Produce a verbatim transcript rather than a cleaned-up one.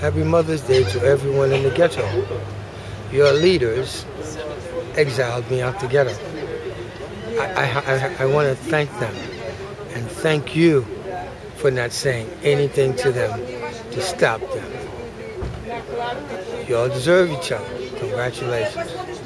Happy Mother's Day to everyone in the ghetto. Your leaders exiled me out the ghetto. I, I, I, I want to thank them and thank you for not saying anything to them to stop them. You all deserve each other. Congratulations.